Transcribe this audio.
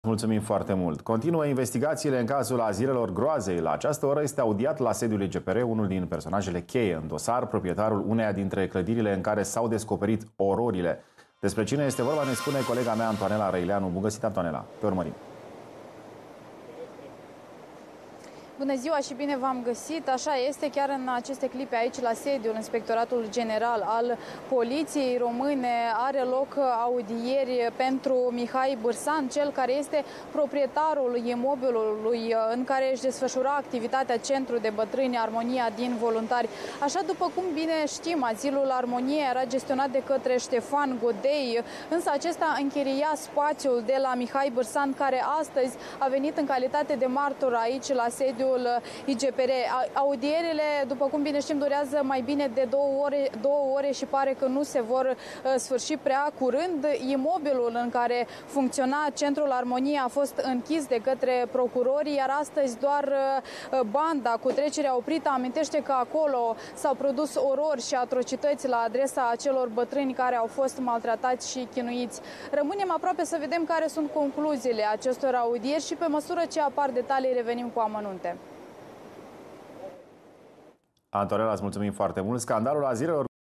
Mulțumim foarte mult. Continuă investigațiile în cazul azilelor Groazei. La această oră este audiat la sediul IGPR unul din personajele cheie în dosar, proprietarul uneia dintre clădirile în care s-au descoperit ororile. Despre cine este vorba ne spune colega mea Antoanela Răileanu. Bun găsit, Antoanela. Te urmărim. Bună ziua și bine v-am găsit. Așa este, chiar în aceste clipe aici la sediul Inspectoratul General al Poliției Române are loc audieri pentru Mihai Bârsan, cel care este proprietarul imobilului în care își desfășura activitatea Centru de Bătrâni Armonia din Voluntari. Așa, după cum bine știm, azilul Armonie era gestionat de către Ștefan Godei, însă acesta închiria spațiul de la Mihai Bârsan, care astăzi a venit în calitate de martor aici la sediul IGPR. Audierile, după cum bine știm, durează mai bine de două ore și pare că nu se vor sfârși prea curând. Imobilul în care funcționa Centrul Armonie a fost închis de către procurori, iar astăzi doar banda cu trecerea oprită amintește că acolo s-au produs orori și atrocități la adresa acelor bătrâni care au fost maltratați și chinuiți. Rămânem aproape să vedem care sunt concluziile acestor audieri și pe măsură ce apar detalii revenim cu amănunte. Antonella, îți mulțumim foarte mult. Scandalul azilelor